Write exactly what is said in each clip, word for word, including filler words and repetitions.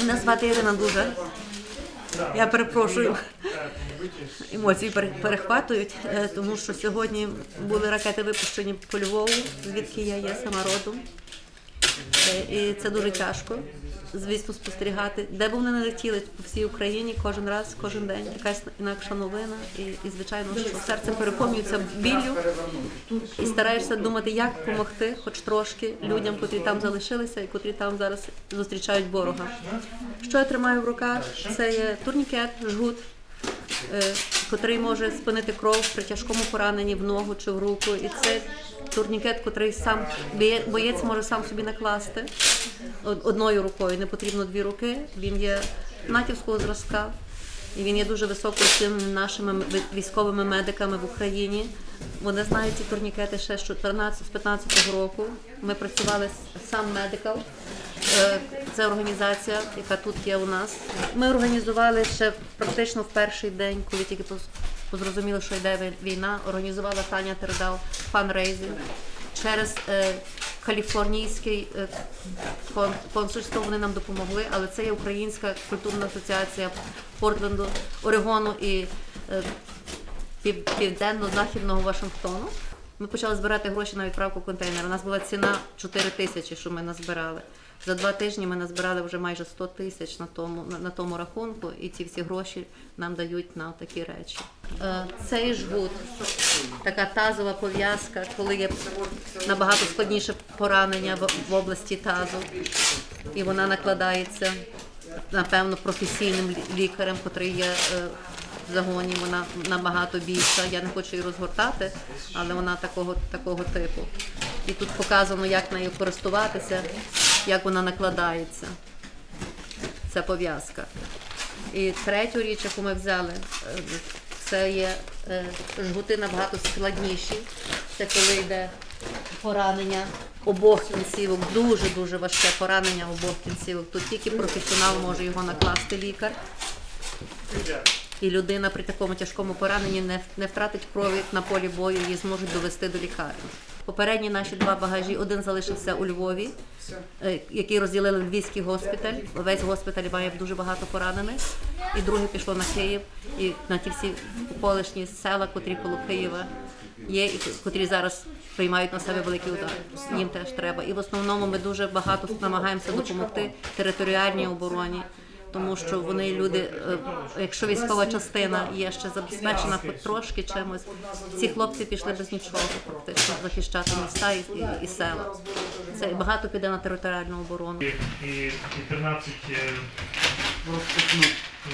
Мене звати Ірина дуже. Я перепрошую, емоції перехватують, тому що сьогодні були ракети випущені по Львову, звідки я є сама родом. І це дуже тяжко, звісно, спостерігати. Де б вони не летіли по всій Україні, кожен раз, кожен день, якась інакша новина. І, і звичайно, що серце переповнюється біллю і стараєшся думати, як допомогти хоч трошки людям, котрі там залишилися і котрі там зараз зустрічають ворога. Що я тримаю в руках? Це є турнікет, жгут, котрий може спинити кров при тяжкому пораненні в ногу чи в руку. І це турнікет, котрий сам боєць може сам собі накласти одною рукою, не потрібно дві руки. Він є натівського зразка і він є дуже високооціненим нашими військовими медиками в Україні. Вони знають ці турнікети ще з чотирнадцятого-п'ятнадцятого року. Ми працювали сам Medical. Це організація, яка тут є у нас. Ми організували ще практично в перший день, коли тільки позрозуміли, що йде війна, організувала Таня Тердал фанрейзинг через е, каліфорнійське е, консульство. Вони нам допомогли, але це є Українська культурна асоціація Портленду, Орегону і е, пів, південно-західного Вашингтону. Ми почали збирати гроші на відправку контейнера. У нас була ціна чотири тисячі, що ми назбирали. За два тижні ми назбирали вже майже сто тисяч на тому, на, на тому рахунку, і ці всі гроші нам дають на такі речі. Е, цей жгут, така тазова пов'язка, коли є набагато складніше поранення в, в області тазу, і вона накладається, напевно, професійним лікарем, котрий є е, в загоні, вона набагато більша. Я не хочу її розгортати, але вона такого, такого типу. І тут показано, як нею користуватися, як вона накладається, ця пов'язка. І третю річ, яку ми взяли, це є жгути набагато складніші. Це коли йде поранення обох кінцівок, дуже-дуже важке поранення обох кінцівок. Тут тільки професіонал може його накласти, лікар. І людина при такому тяжкому пораненні не, не втратить крові на полі бою, її зможуть довести до лікарні. Попередні наші два багажі, один залишився у Львові, який розділили Львівський госпіталь. Весь госпіталь має дуже багато поранених. І друге пішло на Київ, і на ті всі околишні села, котрі коло Києва є, і котрі зараз приймають на себе великий удар. Їм теж треба. І в основному ми дуже багато намагаємося допомогти територіальній обороні. Тому що вони люди, якщо військова частина є ще забезпечена хоч трошки чимось, ці хлопці пішли без нічого практично захищати міста і, і, і села. Це багато піде на територіальну оборону. І, і тринадцять розпихнув.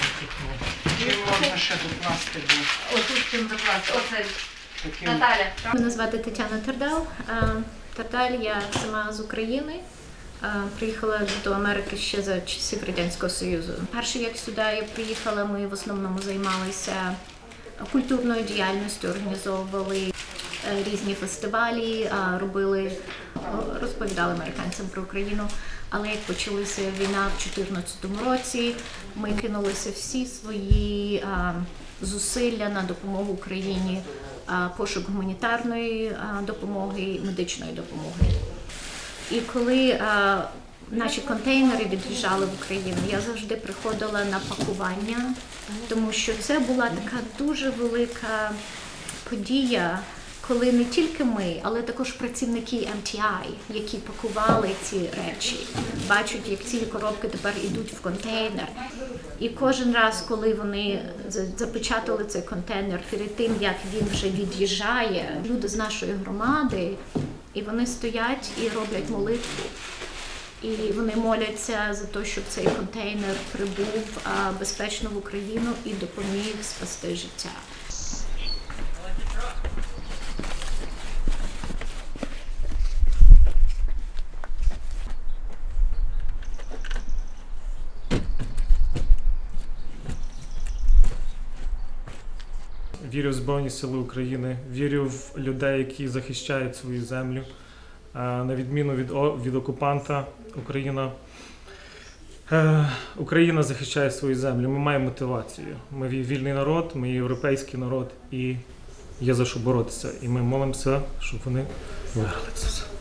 Чи можна ще докласти? Отут чим докласти. Оце Наталя. Мене звати Тетяна Тердал. Тердаль, я сама з України. Приїхала до Америки ще за часів Радянського Союзу. Перше, як сюди я приїхала, ми в основному займалися культурною діяльністю, організовували різні фестивалі, робили, розповідали американцям про Україну. Але як почалася війна в дві тисячі чотирнадцятому році, ми кинулися всі свої зусилля на допомогу Україні, пошук гуманітарної допомоги, медичної допомоги. І коли а, наші контейнери від'їжджали в Україну, я завжди приходила на пакування, тому що це була така дуже велика подія, коли не тільки ми, але також працівники ем ті ай, які пакували ці речі, бачать, як ці коробки тепер йдуть в контейнер. І кожен раз, коли вони запечатали цей контейнер, перед тим, як він вже від'їжджає, люди з нашої громади, і вони стоять і роблять молитву. І вони моляться за те, щоб цей контейнер прибув безпечно в Україну і допоміг спасти життя. Вірю в Збройні Сили України, вірю в людей, які захищають свою землю. На відміну від, від окупанта, Україна, Україна захищає свою землю. Ми маємо мотивацію. Ми вільний народ, ми європейський народ і є за що боротися. І ми молимося, щоб вони виграли це все.